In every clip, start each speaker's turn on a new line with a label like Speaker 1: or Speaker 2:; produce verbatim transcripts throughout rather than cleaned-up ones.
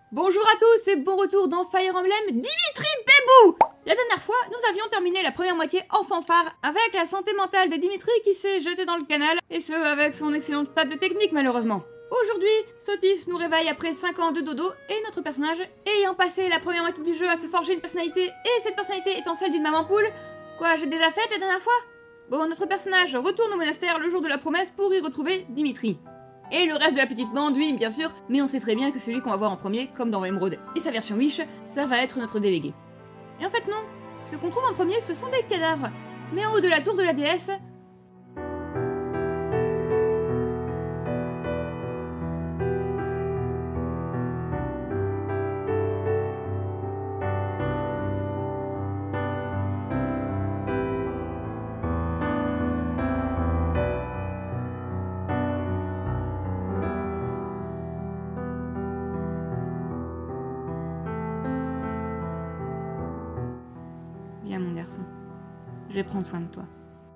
Speaker 1: Bonjour à tous et bon retour dans Fire Emblem Dimitri Bébou. La dernière fois, nous avions terminé la première moitié en fanfare avec la santé mentale de Dimitri qui s'est jeté dans le canal, et ce avec son excellente stat de technique malheureusement. Aujourd'hui, Sotis nous réveille après cinq ans de dodo et notre personnage, ayant passé la première moitié du jeu à se forger une personnalité et cette personnalité étant celle d'une maman poule. Quoi, j'ai déjà fait la dernière fois? Bon, notre personnage retourne au monastère le jour de la promesse pour y retrouver Dimitri. Et le reste de la petite bande, oui, bien sûr, mais on sait très bien que celui qu'on va voir en premier, comme dans Emerald et sa version Wish, ça va être notre délégué. Et en fait non, ce qu'on trouve en premier, ce sont des cadavres. Mais en haut de la tour de la déesse... Viens mon garçon, je vais prendre soin de toi.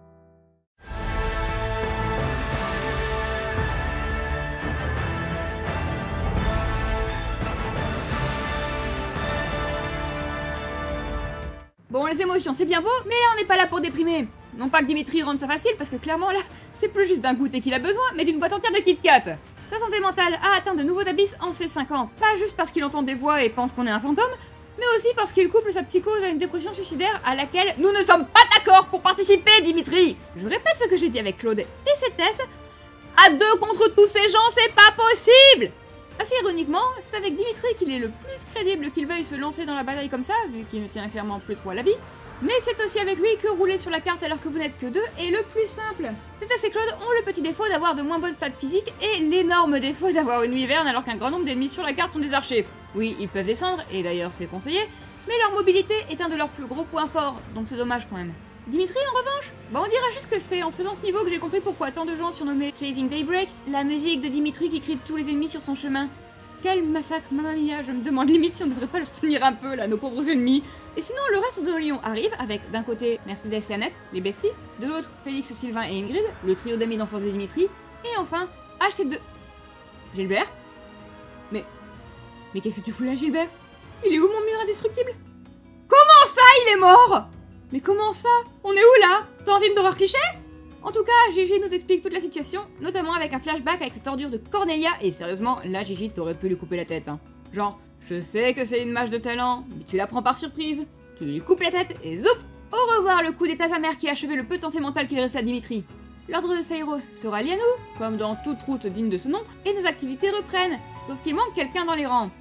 Speaker 1: Bon, les émotions c'est bien beau, mais là on n'est pas là pour déprimer. Non pas que Dimitri rende ça facile, parce que clairement là, c'est plus juste d'un goûter qu'il a besoin, mais d'une boîte entière de Kit Kat. Sa santé mentale a atteint de nouveaux abysses en ses cinq ans, pas juste parce qu'il entend des voix et pense qu'on est un fantôme, mais aussi parce qu'il couple sa psychose à une dépression suicidaire à laquelle nous ne sommes pas d'accord pour participer, Dimitri. Je répète ce que j'ai dit avec Claude et Cétès, à deux contre tous ces gens, c'est pas possible. Assez ironiquement, c'est avec Dimitri qu'il est le plus crédible qu'il veuille se lancer dans la bataille comme ça, vu qu'il ne tient clairement plus trop à la vie. Mais c'est aussi avec lui que rouler sur la carte alors que vous n'êtes que deux est le plus simple. Cétès et Claude ont le petit défaut d'avoir de moins bonnes stats physiques et l'énorme défaut d'avoir une wyvern alors qu'un grand nombre d'ennemis sur la carte sont des archers. Oui, ils peuvent descendre, et d'ailleurs c'est conseillé, mais leur mobilité est un de leurs plus gros points forts, donc c'est dommage quand même. Dimitri en revanche, bah on dira juste que c'est en faisant ce niveau que j'ai compris pourquoi tant de gens surnommaient Chasing Daybreak, la musique de Dimitri qui crie tous les ennemis sur son chemin. Quel massacre, mamma mia, je me demande limite si on devrait pas leur tenir un peu là, nos pauvres ennemis. Et sinon, le reste de Lyon arrive avec d'un côté Mercedes et Annette, les besties, de l'autre Félix, Sylvain et Ingrid, le trio d'amis d'enfance de Dimitri, et enfin H T deux. Gilbert? Mais... Mais qu'est-ce que tu fous là, Gilbert? Il est où mon mur indestructible? Comment ça, il est mort? Mais comment ça? On est où là? Dans un film d'horreur cliché? En tout cas, Gigi nous explique toute la situation, notamment avec un flashback avec cette ordure de Cornelia, et sérieusement, là Gigi t'aurais pu lui couper la tête, hein. Genre, je sais que c'est une mage de talent, mais tu la prends par surprise, tu lui coupes la tête et zoup! Au revoir le coup d'état sa mère qui a achevé le peu de santé mentale qu'il restait à Dimitri. L'ordre de Seiros se rallie à nous, comme dans toute route digne de ce nom, et nos activités reprennent, sauf qu'il manque quelqu'un dans les rangs.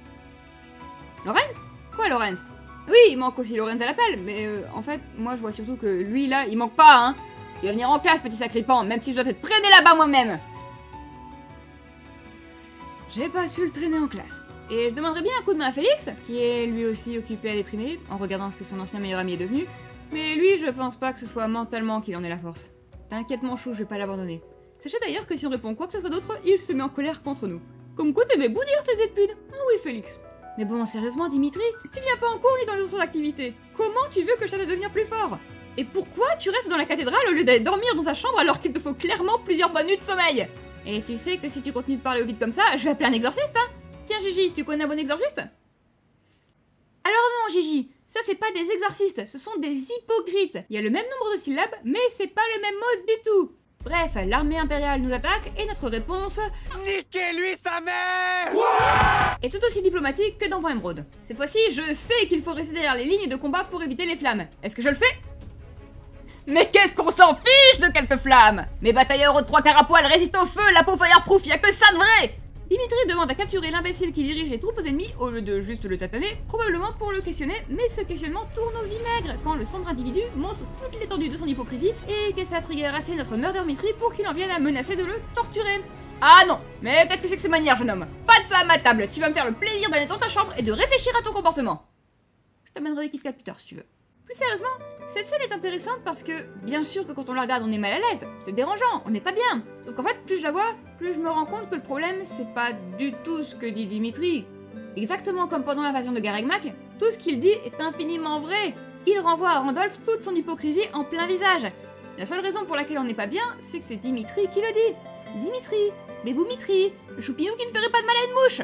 Speaker 1: Lorenz? Quoi Lorenz? Oui, il manque aussi Lorenz à l'appel, mais euh, en fait, moi je vois surtout que lui là, il manque pas, hein. Tu vas venir en classe, petit sacripant, même si je dois te traîner là-bas moi-même. J'ai pas su le traîner en classe. Et je demanderais bien un coup de main à Félix, qui est lui aussi occupé à déprimer, en regardant ce que son ancien meilleur ami est devenu. Mais lui, je pense pas que ce soit mentalement qu'il en ait la force. T'inquiète mon chou, je vais pas l'abandonner. Sachez d'ailleurs que si on répond quoi que ce soit d'autre, il se met en colère contre nous. Comme quoi t'aimais boudire tes études. Ah oui, Félix. Mais bon, sérieusement, Dimitri, si tu viens pas en cours ni dans les autres activités, comment tu veux que je t'aide à devenir plus fort? Et pourquoi tu restes dans la cathédrale au lieu d'aller dormir dans sa chambre alors qu'il te faut clairement plusieurs bonnes nuits de sommeil? Et tu sais que si tu continues de parler au vide comme ça, je vais appeler un exorciste, hein? Tiens Gigi, tu connais un bon exorciste? Alors non Gigi, ça c'est pas des exorcistes, ce sont des hypocrites. Il y a le même nombre de syllabes, mais c'est pas le même mot du tout. Bref, l'armée impériale nous attaque et notre réponse...
Speaker 2: Niquez-lui sa mère!
Speaker 1: Est tout aussi diplomatique que dans Vent Émeraude. Cette fois-ci, je sais qu'il faut rester derrière les lignes de combat pour éviter les flammes. Est-ce que je le fais? Mais qu'est-ce qu'on s'en fiche de quelques flammes? Mes batailleurs aux trois quarts à poil résistent au feu, la peau fireproof, y'a que ça de vrai! Dimitri demande à capturer l'imbécile qui dirige les troupes ennemies au lieu de juste le tataner, probablement pour le questionner, mais ce questionnement tourne au vinaigre quand le sombre individu montre toute l'étendue de son hypocrisie et que ça trigger assez notre murder mystery pour qu'il en vienne à menacer de le torturer. Ah non, mais qu'est-ce que c'est que ces manières, jeune homme? Pas de ça à ma table, tu vas me faire le plaisir d'aller dans ta chambre et de réfléchir à ton comportement. Je t'amènerai des Kit Kat plus tard si tu veux. Plus sérieusement, cette scène est intéressante parce que, bien sûr que quand on la regarde on est mal à l'aise, c'est dérangeant, on n'est pas bien. Sauf qu'en fait, plus je la vois, plus je me rends compte que le problème c'est pas du tout ce que dit Dimitri. Exactement comme pendant l'invasion de Garregmac, tout ce qu'il dit est infiniment vrai. Il renvoie à Randolph toute son hypocrisie en plein visage. La seule raison pour laquelle on n'est pas bien, c'est que c'est Dimitri qui le dit. Dimitri, Béboumitri, le choupinou qui ne ferait pas de mal à une mouche.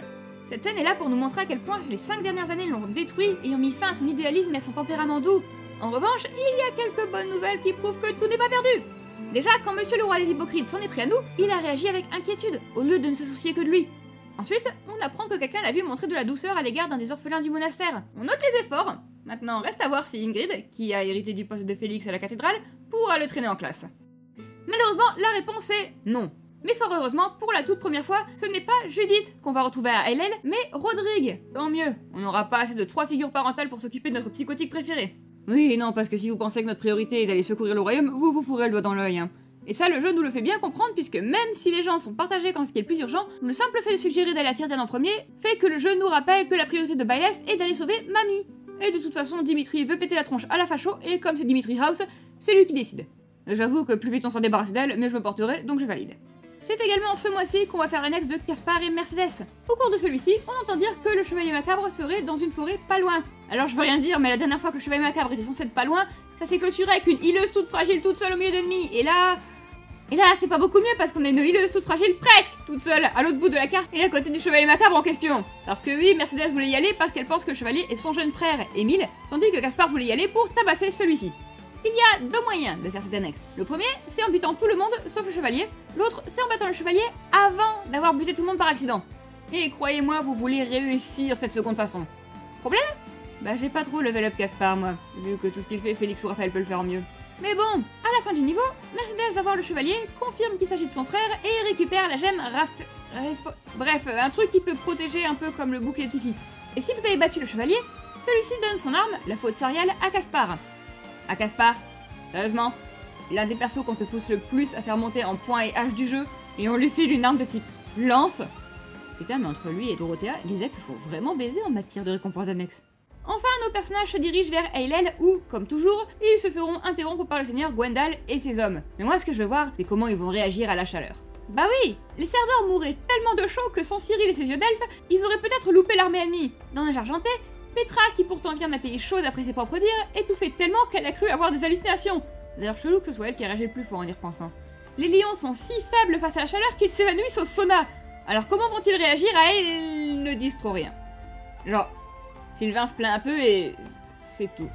Speaker 1: Cette scène est là pour nous montrer à quel point les cinq dernières années l'ont détruit et ont mis fin à son idéalisme et à son tempérament doux. En revanche, il y a quelques bonnes nouvelles qui prouvent que tout n'est pas perdu. Déjà, quand Monsieur le Roi des Hypocrites s'en est pris à nous, il a réagi avec inquiétude, au lieu de ne se soucier que de lui. Ensuite, on apprend que quelqu'un l'a vu montrer de la douceur à l'égard d'un des orphelins du monastère. On note les efforts. Maintenant, reste à voir si Ingrid, qui a hérité du poste de Félix à la cathédrale, pourra le traîner en classe. Malheureusement, la réponse est non. Mais fort heureusement, pour la toute première fois, ce n'est pas Judith qu'on va retrouver à L L, mais Rodrigue. Tant mieux, on n'aura pas assez de trois figures parentales pour s'occuper de notre psychotique préféré. Oui, non, parce que si vous pensez que notre priorité est d'aller secourir le royaume, vous vous fourrez le doigt dans l'œil. Hein. Et ça, le jeu nous le fait bien comprendre, puisque même si les gens sont partagés quand ce qui est le plus urgent, le simple fait de suggérer d'aller à Firdiane en premier fait que le jeu nous rappelle que la priorité de Byleth est d'aller sauver Mamie. Et de toute façon, Dimitri veut péter la tronche à la facho, et comme c'est Dimitri House, c'est lui qui décide. J'avoue que plus vite on s'en débarrasse d'elle, mieux je me porterai, donc je valide. C'est également ce mois-ci qu'on va faire l'annexe de Caspar et Mercedes. Au cours de celui-ci, on entend dire que le Chevalier Macabre serait dans une forêt pas loin. Alors je veux rien dire, mais la dernière fois que le Chevalier Macabre était censé être pas loin, ça s'est clôturé avec une hileuse toute fragile toute seule au milieu d'ennemis, et là... Et là, c'est pas beaucoup mieux parce qu'on a une hileuse toute fragile presque toute seule à l'autre bout de la carte et à côté du Chevalier Macabre en question. Parce que oui, Mercedes voulait y aller parce qu'elle pense que le Chevalier est son jeune frère, Émile, tandis que Caspar voulait y aller pour tabasser celui-ci. Il y a deux moyens de faire cette annexe. Le premier, c'est en butant tout le monde sauf le chevalier. L'autre, c'est en battant le chevalier avant d'avoir buté tout le monde par accident. Et croyez-moi, vous voulez réussir cette seconde façon. Problème? Bah j'ai pas trop level up Caspar moi, vu que tout ce qu'il fait, Félix ou Raphaël peut le faire mieux. Mais bon, à la fin du niveau, Mercedes va voir le chevalier, confirme qu'il s'agit de son frère et récupère la gemme Raph... Raph... Bref, un truc qui peut protéger un peu comme le bouclier de Tiffy. Et si vous avez battu le chevalier, celui-ci donne son arme, la faute sariale, à Caspar. À Caspar, sérieusement, l'un des persos qu'on te pousse le plus à faire monter en points et H du jeu, et on lui file une arme de type lance. Putain, mais entre lui et Dorothea, les ex font vraiment baiser en matière de récompense d'annexe. Enfin, nos personnages se dirigent vers Eilel où, comme toujours, ils se feront interrompre par le seigneur Gwendal et ses hommes. Mais moi, ce que je veux voir, c'est comment ils vont réagir à la chaleur. Bah oui, les Serdors mouraient tellement de chaud que sans Cyril et ses yeux d'elfe, ils auraient peut-être loupé l'armée ennemie. Dans l'âge argenté, Petra, qui pourtant vient d'un pays chaud d'après ses propres dires, étouffait tellement qu'elle a cru avoir des hallucinations. D'ailleurs, chelou que ce soit elle qui a réagi le plus fort en y repensant. Les lions sont si faibles face à la chaleur qu'ils s'évanouissent au sauna. Alors comment vont-ils réagir à elle? Ils ne disent trop rien. Genre, Sylvain se plaint un peu et... c'est tout.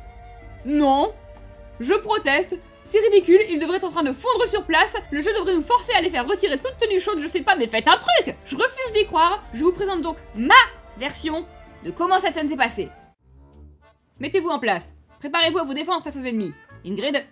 Speaker 1: Non, je proteste. C'est ridicule, ils devraient être en train de fondre sur place, le jeu devrait nous forcer à les faire retirer toute tenue chaude, je sais pas, mais faites un truc! Je refuse d'y croire, je vous présente donc ma version de comment cette scène s'est passée. Mettez-vous en place, préparez-vous à vous défendre face aux ennemis. Ingrid?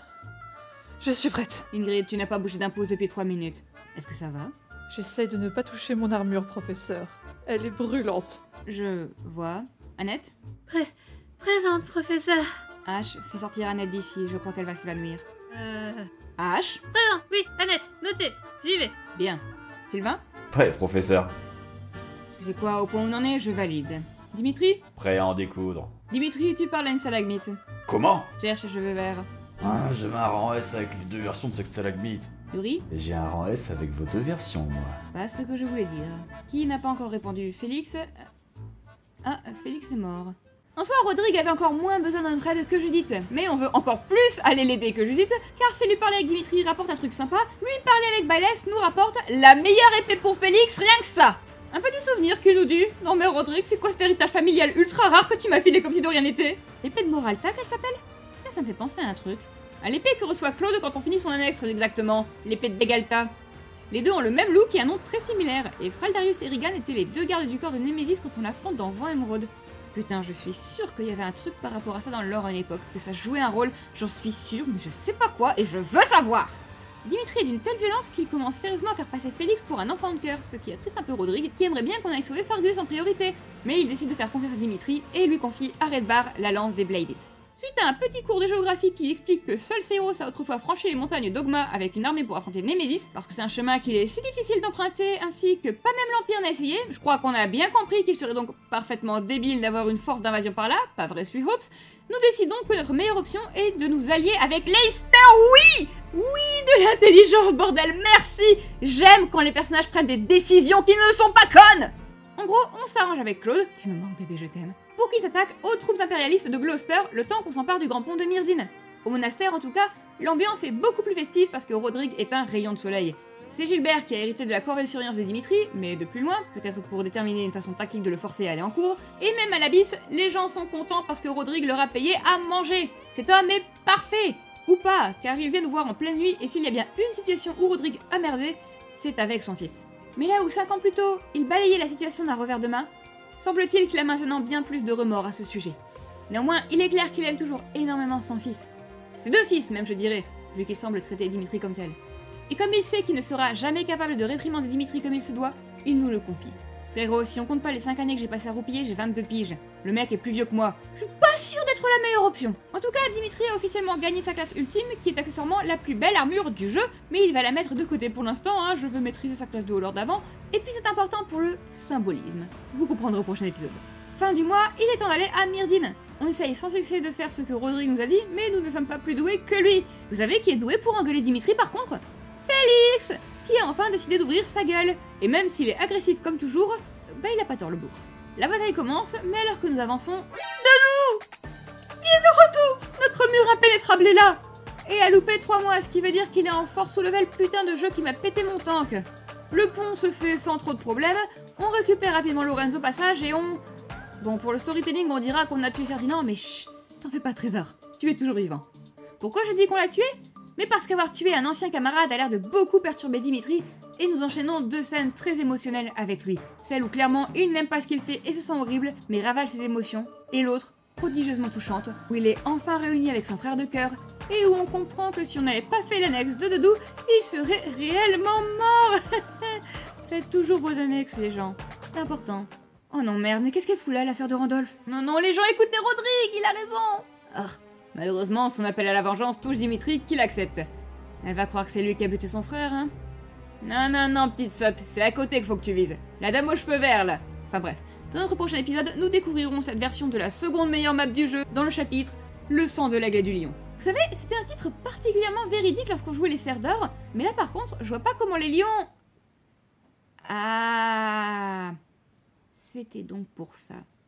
Speaker 3: Je suis prête.
Speaker 1: Ingrid, tu n'as pas bougé d'un pouce depuis trois minutes. Est-ce que ça va?
Speaker 3: J'essaye de ne pas toucher mon armure, professeur. Elle est brûlante.
Speaker 1: Je vois. Annette?
Speaker 4: Pré présente, professeur.
Speaker 1: H, fais sortir Annette d'ici, je crois qu'elle va s'évanouir.
Speaker 4: Euh...
Speaker 1: H?
Speaker 4: Présent, oui, Annette, notez, j'y vais.
Speaker 1: Bien. Sylvain?
Speaker 5: Prêt, professeur.
Speaker 1: Tu sais quoi, au point où on en est, je valide. Dimitri?
Speaker 5: Prêt à en découdre.
Speaker 1: Dimitri, tu parles à une stalagmite.
Speaker 5: Comment?
Speaker 1: Cherche ses cheveux verts.
Speaker 5: Ah, j'avais un rang S avec les deux versions de cette stalagmite.
Speaker 1: Yuri?
Speaker 5: Et j'ai un rang S avec vos deux versions, moi.
Speaker 1: Pas ce que je voulais dire. Qui n'a pas encore répondu? Félix? Ah, Félix est mort. En soi, Rodrigue avait encore moins besoin de notre aide que Judith, mais on veut encore plus aller l'aider que Judith, car c'est lui parler avec Dimitri rapporte un truc sympa, lui parler avec Byleth nous rapporte la meilleure épée pour Félix, rien que ça. Un petit souvenir qu'il nous dit, non mais Rodrigue, c'est quoi cet héritage familial ultra rare que tu m'as filé comme si de rien n'était? L'épée de Moralta qu'elle s'appelle? Ça, ça me fait penser à un truc. À l'épée que reçoit Claude quand on finit son annexe, très exactement, l'épée de Begalta. Les deux ont le même look et un nom très similaire, et Fraldarius et Rigan étaient les deux gardes du corps de Némésis quand on l'affronte dans Vent Émeraude. Putain, je suis sûre qu'il y avait un truc par rapport à ça dans le lore à une époque, que ça jouait un rôle, j'en suis sûre, mais je sais pas quoi, et je veux savoir! Dimitri est d'une telle violence qu'il commence sérieusement à faire passer Félix pour un enfant de cœur, ce qui attriste un peu Rodrigue, qui aimerait bien qu'on aille sauver Fergus en priorité. Mais il décide de faire confiance à Dimitri et lui confie à Redbar la lance des Bladed. Suite à un petit cours de géographie qui explique que seul Seiros a autrefois franchi les montagnes d'Ogma avec une armée pour affronter Némésis, parce que c'est un chemin qu'il est si difficile d'emprunter ainsi que pas même l'Empire n'a essayé, je crois qu'on a bien compris qu'il serait donc parfaitement débile d'avoir une force d'invasion par là, pas vrai Sweet Hopes, nous décidons que notre meilleure option est de nous allier avec Leicester, oui! Oui, de l'intelligence, bordel, merci! J'aime quand les personnages prennent des décisions qui ne sont pas connes! En gros, on s'arrange avec Claude, tu me manques bébé, je t'aime, pour qu'il s'attaque aux troupes impérialistes de Gloucester le temps qu'on s'empare du grand pont de Myrdin. Au monastère, en tout cas, l'ambiance est beaucoup plus festive parce que Rodrigue est un rayon de soleil. C'est Gilbert qui a hérité de la corvée de surveillance de Dimitri, mais de plus loin, peut-être pour déterminer une façon tactique de le forcer à aller en cours, et même à l'Abysse, les gens sont contents parce que Rodrigue leur a payé à manger. Cet homme est parfait. Ou pas, car il vient nous voir en pleine nuit, et s'il y a bien une situation où Rodrigue a merdé, c'est avec son fils. Mais là où cinq ans plus tôt, il balayait la situation d'un revers de main, semble-t-il qu'il a maintenant bien plus de remords à ce sujet. Néanmoins, il est clair qu'il aime toujours énormément son fils. Ses deux fils même, je dirais, vu qu'il semble traiter Dimitri comme tel. Et comme il sait qu'il ne sera jamais capable de réprimander Dimitri comme il se doit, il nous le confie. Frérot, si on compte pas les cinq années que j'ai passé à roupiller, j'ai vingt-deux piges. Le mec est plus vieux que moi. Je suis pas sûre d'être la meilleure option. En tout cas, Dimitri a officiellement gagné sa classe ultime, qui est accessoirement la plus belle armure du jeu, mais il va la mettre de côté pour l'instant, hein, je veux maîtriser sa classe de haut lord d'avant. Et puis c'est important pour le symbolisme. Vous comprendrez au prochain épisode. Fin du mois, il est temps d'aller à Myrdin. On essaye sans succès de faire ce que Rodrigue nous a dit, mais nous ne sommes pas plus doués que lui. Vous savez qui est doué pour engueuler Dimitri par contre? Félix, qui a enfin décidé d'ouvrir sa gueule. Et même s'il est agressif comme toujours, bah il a pas tort le bourg. La bataille commence, mais alors que nous avançons... De nous! Il est de retour! Notre mur impénétrable est là! Et a loupé trois mois, ce qui veut dire qu'il est en force au level putain de jeu qui m'a pété mon tank. Le pont se fait sans trop de problèmes, on récupère rapidement Lorenzo au passage et on... Bon, pour le storytelling, on dira qu'on a tué Ferdinand, mais chut, t'en fais pas Trésor, tu es toujours vivant. Pourquoi je dis qu'on l'a tué? Mais parce qu'avoir tué un ancien camarade a l'air de beaucoup perturber Dimitri, et nous enchaînons deux scènes très émotionnelles avec lui. Celle où clairement il n'aime pas ce qu'il fait et se sent horrible, mais ravale ses émotions, et l'autre, prodigieusement touchante, où il est enfin réuni avec son frère de cœur, et où on comprend que si on n'avait pas fait l'annexe de Doudou, il serait réellement mort. Faites toujours vos annexes, les gens, c'est important. Oh non merde, mais qu'est-ce qu'elle fout là, la sœur de Randolph? Non, non, les gens écoutez Rodrigue, il a raison. Ah, malheureusement, son appel à la vengeance touche Dimitri, qui l'accepte. Elle va croire que c'est lui qui a buté son frère, hein? Non, non, non, petite sotte, c'est à côté qu'il faut que tu vises. La dame aux cheveux verts, là. Enfin bref, dans notre prochain épisode, nous découvrirons cette version de la seconde meilleure map du jeu dans le chapitre « Le sang de l'aigle et du lion ». Vous savez, c'était un titre particulièrement véridique lorsqu'on jouait les cerfs d'or, mais là par contre, je vois pas comment les lions... Ah... C'était donc pour ça.